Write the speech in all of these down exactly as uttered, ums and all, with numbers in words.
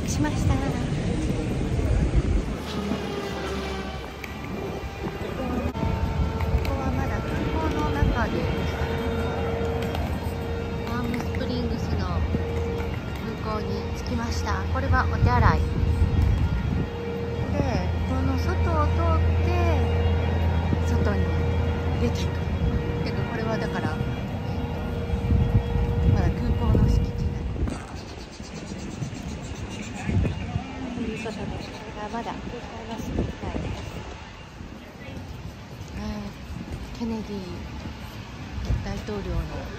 しました。ここはまだ空港の中でパームスプリングスの空港に着きました。これはお手洗いで、この外を通って外に出てくる。てかこれはだからまだ空港の敷地内ということで、これがまだ空港の敷地内です。ケネディ大統領の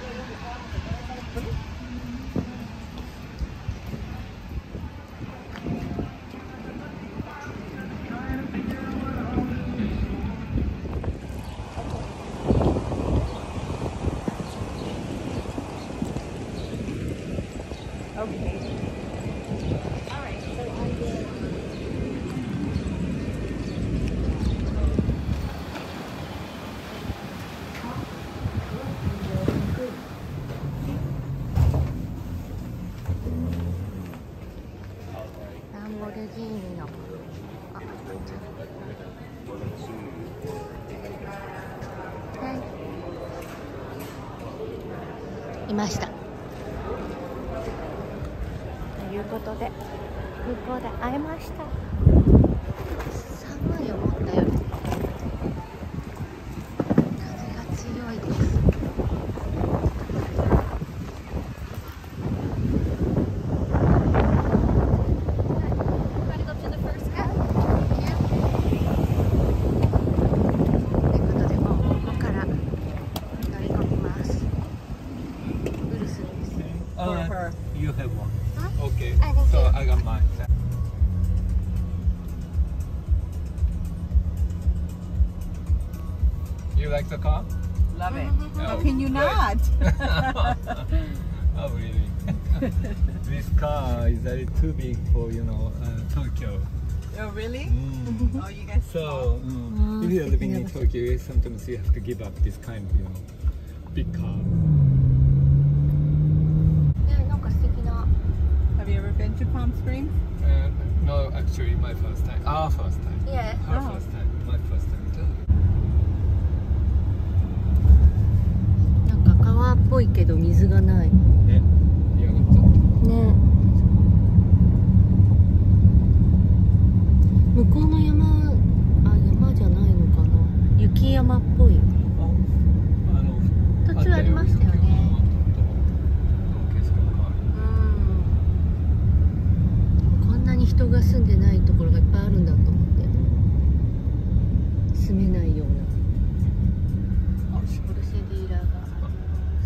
ランボルギーニのいました。ということで空港で会えました。寒い思ったより風が強いです。 You have one. Huh? Okay. Ah, thank So you. I got mine. You like the car? Love it. Mm-hmm. How Oh, can you good. not? Oh really? This car is very too big for you know uh, Tokyo. Oh, really? Mm. Oh, you guys. So mm, Mm, if you are living in speaking of- Tokyo, sometimes you have to give up this kind of you know big car. ね、なんか素敵な。 Have you ever been to Palm Springs? Uh, no, actually, my first time. Our first time. Yeah. Her Oh. first time. My first time too. なんか川っぽいけど水がない。 ね、嫌がっちゃった。 ね。向こうの山、あ、山じゃないのかな。雪山っぽい。 あの途中ありましたよね。うん。こんなに人が住んでないところがいっぱいあるんだと思って。住めないような。あ、ポルシェディーラーがあります。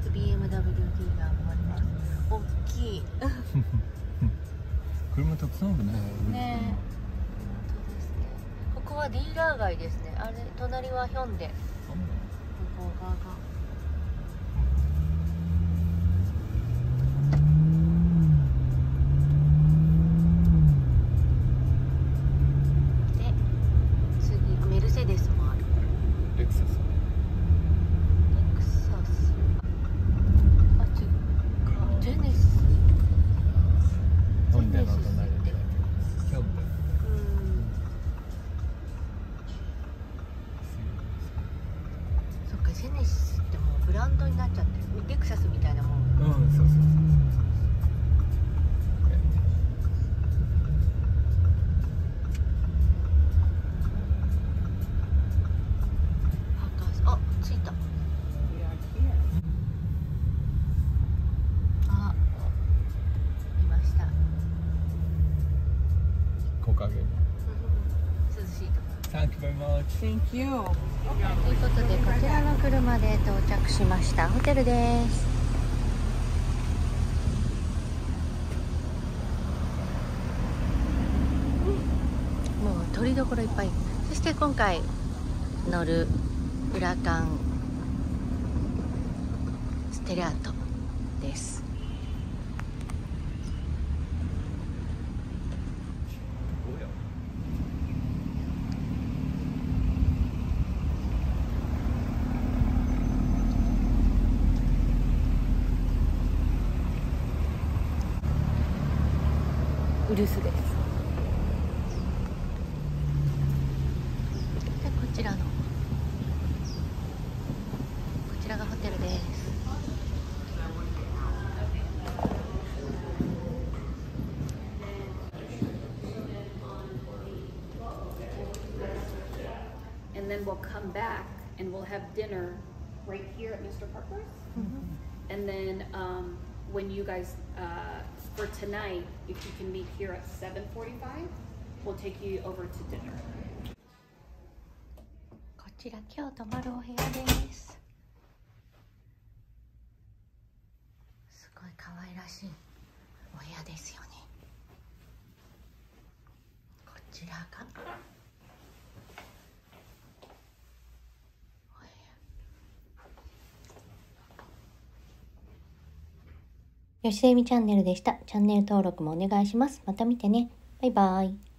ビーエムダブリュー ディーラーもあります。大きい。 車たくさんあるね。 ねえ、本当ですね。ここはディーラー街ですね。あれ、隣はヒョンデ。向こう側が。で、次メルセデスもある。 レクサス。 レクサス。あ、違う。ジェネシス。 ホンダの隣で。ヒョンデ。 そっか、ジェネシスってもうブランドになっちゃってる。レクサスみたいなもん。 うん、そうそうそうそう。 あ、着いた。あ、いました。 木陰。 涼しいところ。 Thank you very much. Thank you. ということで、こちらの車で到着しました。ホテルです。もう取りどころいっぱい。そして今回乗るウラカンステラートです。 ウルスです。でこちらのこちらがホテルです。 And then we'll come back and we'll have dinner right here at Mister Parker's. And then um, when you guys, uh, for tonight, if you can meet here at seven forty-five, we'll take you over to dinner. こちら今日泊まるお部屋です。すごい可愛らしいお部屋ですよね。こちらがお部屋。よしえみチャンネルでした。チャンネル登録もお願いします。また見てね。バイバイ。